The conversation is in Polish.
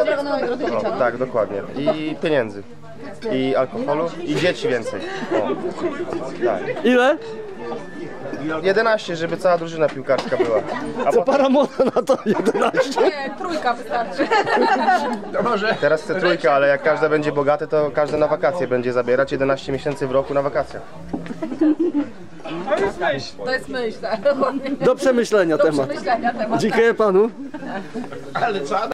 dobrego nowego do życia. Tak, dokładnie. I pieniędzy. I alkoholu. I dzieci więcej. O. Tak. Ile? 11, żeby cała drużyna piłkarska była. A Co para młoda na to 11? Nie, trójka wystarczy. teraz chcę trójkę, ale jak każda będzie bogata, to każdy na wakacje będzie zabierać 11 miesięcy w roku na wakacjach. To jest myśl, tak. Do przemyślenia Do temat. przemyślenia temat. Dziękuję panu. Ale co?